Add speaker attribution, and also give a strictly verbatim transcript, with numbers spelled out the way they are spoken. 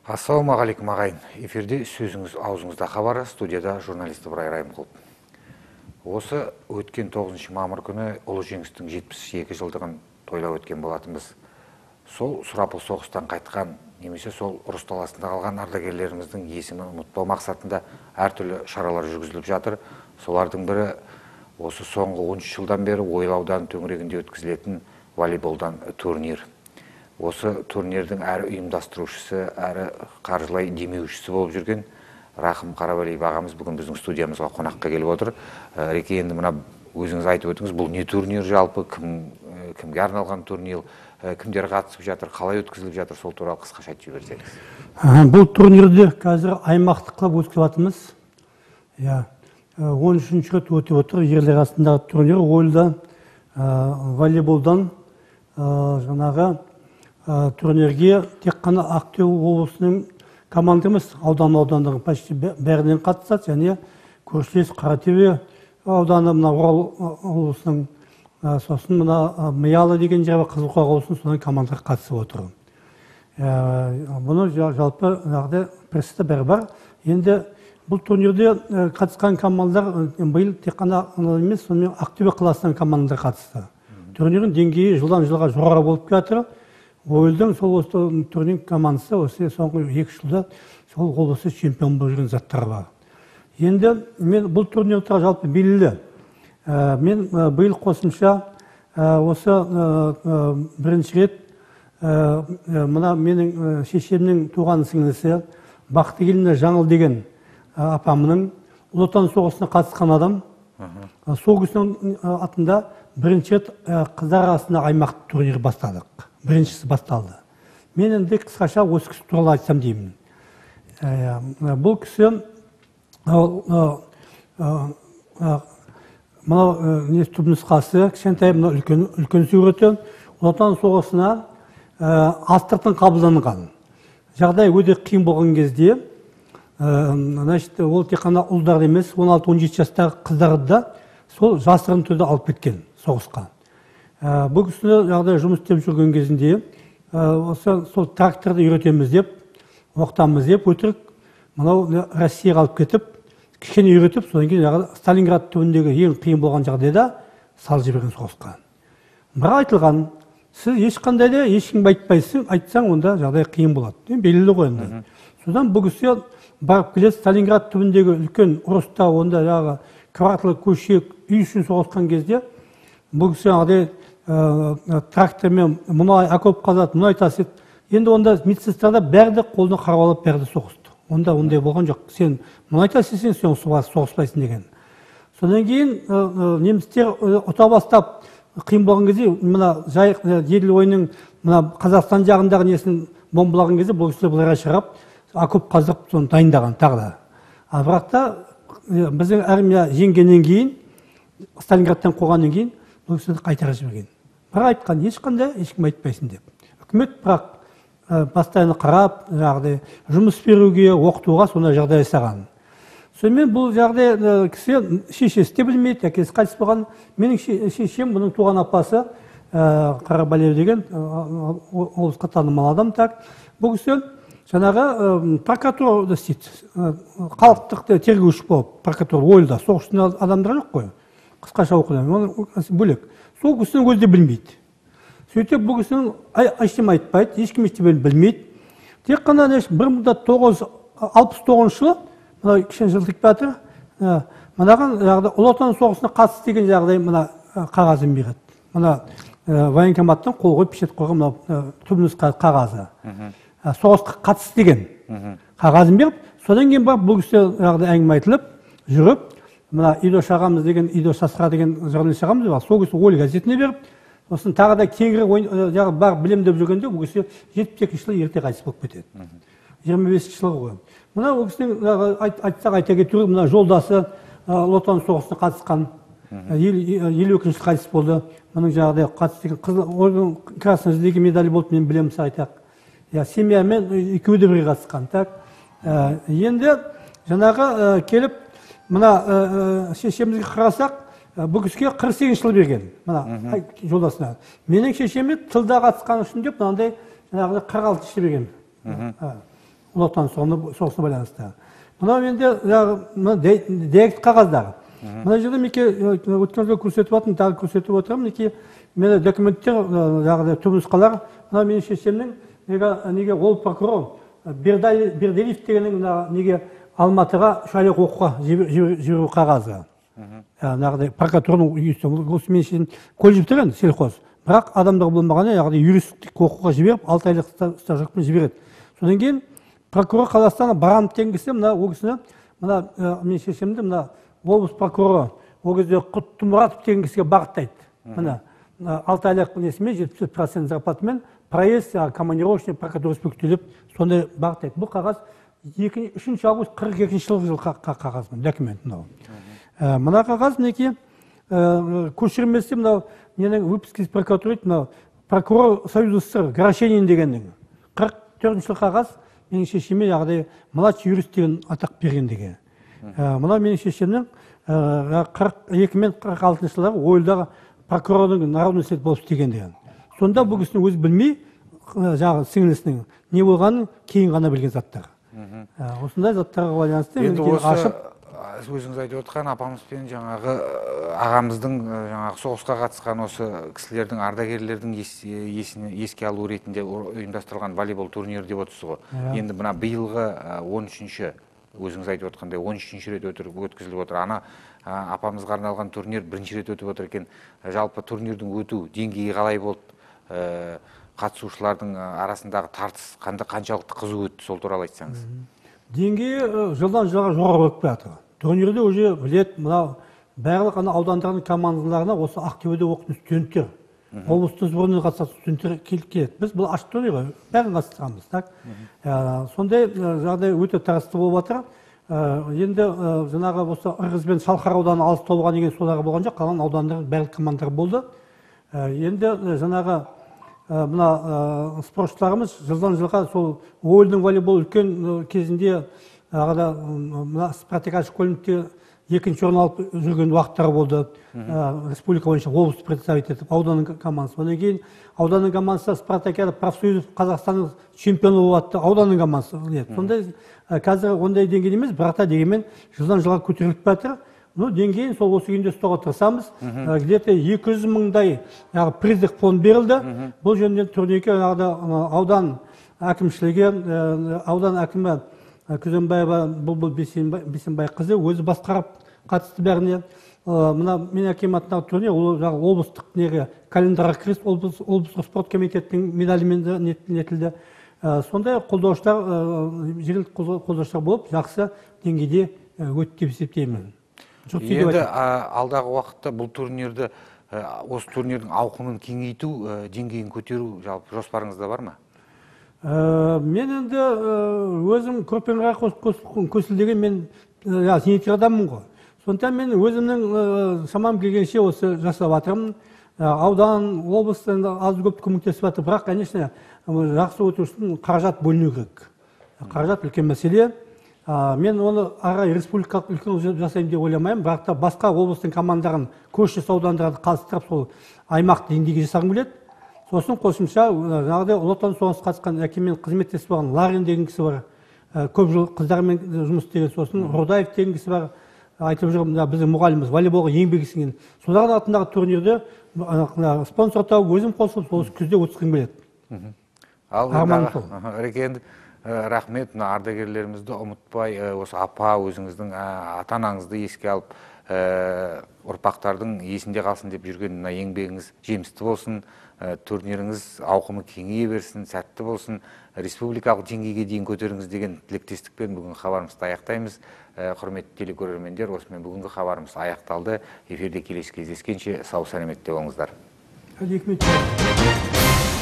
Speaker 1: Ассалаумағалейкум ағайын. Эфирде сөзіңіз аузыңызда хабары, студияда журналист Ыбырай Райымқұлов. Осы өткен тоғызыншы мамыр күні ұлы жеңістің жетпіс екі жылдығын тойлап өткен болатынбыз. Сол сұрапыл соғыстан қайтқан, немесе сол ұрыс даласында қалған ардагерлеріміздің есімін ұмытпау мақсатында әртүрлі шаралар жүргізіліп жатыр. Солардың бірі осы соңғы он үш жылдан бері Ойыл ауданы төңірегінде өткізілетін волейболдан турнир. Осы турнирдің әрі ұйымдастырушысы, әрі қаржылай демеушісі болып жүрген Рахым Қарабалиев ағамыз бүгін біздің студиямызға қонаққа келіп отыр. Реке, енді мына өзіңіз айтып өтіңіз, бұл не турнир жалпы, кім, кімге арналған турнир, кімдер қатысып жатыр, қалай өткізіліп жатыр, сол туралы қысқаша айтып жіберсеңіз.
Speaker 2: Бұл турнирді қазір аймақтық қылып өткізіп жатырмыз. он үшінші рет өтіп отыр. Ерлер арасындағы турнир Ойылда волейболдан жаңағы турнирге тек қана Ақтөбе облысының команда емес, аудан аудандағы почти бәрінен қатысады, және көршілес Қаратөбе ауданы, мына Орал облысының, сосын мына Миялы деген жері Қызылқоға облысының содан командаға қатысып отыр. Бұны жалпы жағдай престе бәрі бар. Енді бұл турнирде қатысқан командалар биыл тек қана емес, сонымен Ақтөбе қаласынан командадар қатысты. Турнирдің деңгейі жылдан жылға жоғары болып жатыр. Ойылдың сол осы турнир командасы осы соңғы екі жылда сол облысы чемпион болып жүрген заттар бар. Енді мен бұл турнирді жалпы белгілі. Мен биыл қосымша осы бірінші рет мына менің шешемнің туған сіңлісі Бақтыгелдина Жаңыл деген апамның Ұлы Отан соғысына қатысқан адам. Сол кісінің атында бірінші рет қыздар арасында аймақтық турнир бастадық. Біріншісі басталды. Мен енді қысқаша осы кісі туралы айтсам деймін. Бұл кісі мынау не түпнұсқасы, кішкентай мынау үлкен суреті Ұлы Отан соғысына астыртын қабылданған. Жағдай өте қиын болған кезде, ол тек қана ұлдар емес, он алты он жеті жастағы қыздарды да сол жасырын түрде алып кеткен соғысқа. Бұл кісіні жағдай жұмыс істеп жүрген кезінде сол тракторды үйретеміз деп, оқытамыз деп өтірік мынау Россияға алып кетіп, кішкене үйретіп, содан кейін Сталинград түбіндегі ең қиын болған жағдайда салып жіберген соғысқа. Бірақ айтылған, сіз ешқандай да ешкімге айтпайсың, айтсаң онда жағдай қиын болады. Белгілі ғой енді. Содан бұл кісі барып келеді, Сталинград түбіндегі үлкен ұрыста, онда жаңағы кварталы көшек үй үшін соғысқан кезде бұл кісі жағдай трактормен мұнай окоп қазады, мұнай тасиды. Енді онда медсестрада бәрі де қолына қару алып бәрі соғысты. Онда ондай болған жоқ. Сен мұнай тасисың, сен соғыспайсың деген. Содан кейін немістер ұта бастап қиын болған кезде, мына жайық Еділ ойының мына Қазақстан жағындағы несін бомбалаған кезде бұл кісілер бұларға шығарып, окоп қазып соны дайындаған тағы да. А бірақ та біздің армия жеңгеннен кейін, Сталинградтан қойғаннан кейін бұл кісілерді қайтарып жіберген. Бірақ айтқан, ешқандай ешкім айтпайсың деп. Үкімет бірақ постоянно қарап, жағдай жұмыс беруге, оқытуға сондай жағдай жасаған. Сонымен бұл жағдай кісі шешесі де білмейді, әкесі қайтыс болған. Менің шешем, бұның туған апасы Қарабалиев деген облысқа танымал адам. Бұл кісі жаңағы прокуратурада істейді. Халықтық тергеуші болып, прокуратура Ойылда соғыстың адамдар жоқ қой. Қысқаша оқыдан, бөлек. Сол кісінің өзі де білмейді. Сөйтіп, бұл кісінің ештеңе айтпайды, ешкім ештеңе білмейді. Тек қана бір мың тоғыз жүз алпыс тоғызыншы жылы, мына кішкене жылдық батыр, мынаған Ұлы Отан соғысына қатысты деген жағдай мына қағазын береді. Мына военкоматтан қол қойып печат қойған түпнұсқа қағазы. Соғысқа қатысты деген қағазын беріп, содан кейін барып бұл кісі әңгіме айтылып, жүріп, мына Идош ағамыз деген, Идош Асқар деген журналист ағамыз бар, сол кісі Ой газетіне беріп, сосын тағы да кеңірек бар білем деп жүргенде, бұл кісі жетпіс екінші жылы ерте қайтыс болып кетеді. жиырма бесінші жылғы ғой. Мына ол кісінің айтсақ айта кету, мына жолдасы Ұлы Отан соғысына қатысқан, елу екінші жылы қайтыс болды. Мұның жағдай қатысты деген красный звездегі медалі болды, мен білемін айтақ. Семьямен екеуі де бірге қатысқан. Енді жаңағы келіп, мына шешемізге қарасақ, бұл кісіге қырық сегізінші жылы берген, мына жолдасына. Менің шешеме тылда қатысқан үшін деп, мынандай қырық алтыншы берген. Ұлы Отан соғысына байланысты. Мынау енді деректі қағаздар. Мына жерде менке өткен жылы көрсетіп отырмын, тағы көрсетіп отырмын, неке менде документтер, жаңағыдай түпнұсқалар. Мына менің шешемнің неге ол прокурор Бердалиев дегеннің неге Алматыға үш айлық оқуға жіберу қағазы. Яғни прокуратураның үйісі, осы мен үшін колледж бітірген сельхоз. Бірақ адамдар болмағаны, яғни юристтік оқуға жіберіп, алты айлық стажировкамен жібереді. Содан кейін прокурор Қазақстанға барамын деген кісі, мына ол кісіні, мына мен шешемді, мына облыс прокуроры, ол кезде Құттымұратов деген кісіге бағыттайды. Мына алты айлық несімен жетпіс процент зарплатымен проезд, командировочный прокуратурасы бүктеліп, сондай бағыттайды. Бұл қағаз үшінші август қырық екінші жылғы қағаз, документ мынау. Мына қағаз мінекей көшірмесі, мынау менің выписка из прокуратуры, мынау прокурор Союза СССР Горощенин дегеннің қырық төртінші жылғы қағаз менің шешеме яғни младший юрист деген атақ бергендігі. Мынау менің шешемнің қырық екі мен қырық алтыншы жылдары ойылдағы прокурордың народный совет болып істегендігі. Сонда бұл кісінің өзі білмей, жаңағы сіңілісінің не болғанын кейін ғана білген заттар. Осындай заттарға байланысты
Speaker 1: енді осы өзіңіз айтып отырған апамызбен жаңағы ағамыздың жаңағы соғысқа қатысқан осы кісілердің, ардагерлердің еске алу ретінде ұйымдастырылған волейбол турнирі деп отырсыз ғой. Енді мына биылғы он үшінші өзіңіз айтып отырғандай он үшінші рет өткізіліп отыр. Ана апамызға арналған турнир бірінші рет өтіп отыр екен. Жалпы турнирдің өту деңгейі қалай болды? Қатысушылардың арасындағы тартыс қаншалықты қызу өтті, сол туралы айтсаңыз.
Speaker 2: Деңгейі жылдан жылға жоғары өтіп жатыр. Турнирде уже білет, мынау барлық аудандардың командаларына осы Ақтөбеде оқитын студенттер, облыстың сборына қатысатын студенттер келеді. Біз бұл ашық турнир ғой, бәрін қатыстырамыз, так? Сондай жағдай өте тартысты болып жатыр. Енді жаңағы осы Ырғыз бен Шалқар ауданы алыс толған деген соларға болған жоқ, қалған аудандардың барлық командалар болды. Енді жаңағы мына спортшыларымыз жылдан жылға сол ойылдың волейбол үлкен кезінде мына Спартак школьникте екінші орын алып жүрген уақыттары болды. Республика бойынша облыс представить етіп, ауданның командасы. Одан кейін ауданның командасы Спартакиада профсоюз Қазақстанның чемпионы болатты, ауданның командасы. Сондай қазір ондай деңгейде емес, бірақ та дегенмен жылдан жылға көтеріліп жатыр. Ну, деңгейін сол осы күнде ұстауға тырысамыз. Где-то екі жүз мыңдай приздық фонд берілді. Бұл жөнінен турнирге аудан әкімшілігі, аудан әкімі Күзембаева Бұлбұл Бейсенбай қызы өзі басқарып қатысты бәріне. Мына мен әкем атындағы турнир, ол облыстық неге календарға кіріс, облыстық спорт комитеттің медалімен нетілді. Сондай қолдаушылар, жергілікті қолдаушылар болып, жақсы деңгейде өтті деп есептеймін.
Speaker 1: Енді алдағы уақытта бұл турнирді, осы турнирдің ауқымын кеңейту, деңгейін көтеру жалпы жоспарыңызда бар ма?
Speaker 2: Мен енді өзім көрпенға көсілдеген мен зейнеткер адаммын ғой. Сондықтан мен өзімнің шамам келгенше осы жасап жатырмын. Аудан, облыстан аз көп көмектесіп жатыр, бірақ, конечно, жақсы өту үшін қаражат бөліну керек. Қаражат үлкен мәселе. Мен оны ара республикалық үлкен жасайым деп ойламаймын, бірақ та басқа облыстың командарын көршілес аудандарды қатыстырып сол аймақ деңгейге жасағым келеді. Сосын қосымша жаңағыдай Ұлы Отан соғысына қатысқан әкеммен қызметтесіп болған Ларин деген кісі бар. Көп жыл қыздармен жұмыс істеген. Сосын Родаев деген кісі бар. Айтып жүрмін, біздің мұғаліміміз волейболға еңбек сіңген. Солардың атындағы турнирде спонсор тауып өзім қосылып, осы күзде өткізгім келеді.
Speaker 1: Арманым сол. Рекенді рахмет, ардагерлерімізді ұмытпай, осы апа өзіңіздің ата-анаңызды еске алып, ұрпақтардың есінде қалсын деп жүрген еңбегіңіз жемісті болсын, турниріңіз ауқымы кеңейе берсін, сәтті болсын, республикалық деңгейге дейін көтеріңіз деген тілектестікпен бүгінгі хабарымызды аяқтаймыз. Құрметті телекөрермендер, осымен бүгінгі хабарымыз аяқталды. Эфирде келесі кездескенше сау сәлеметте болыңыздар.
Speaker 2: Рахмет.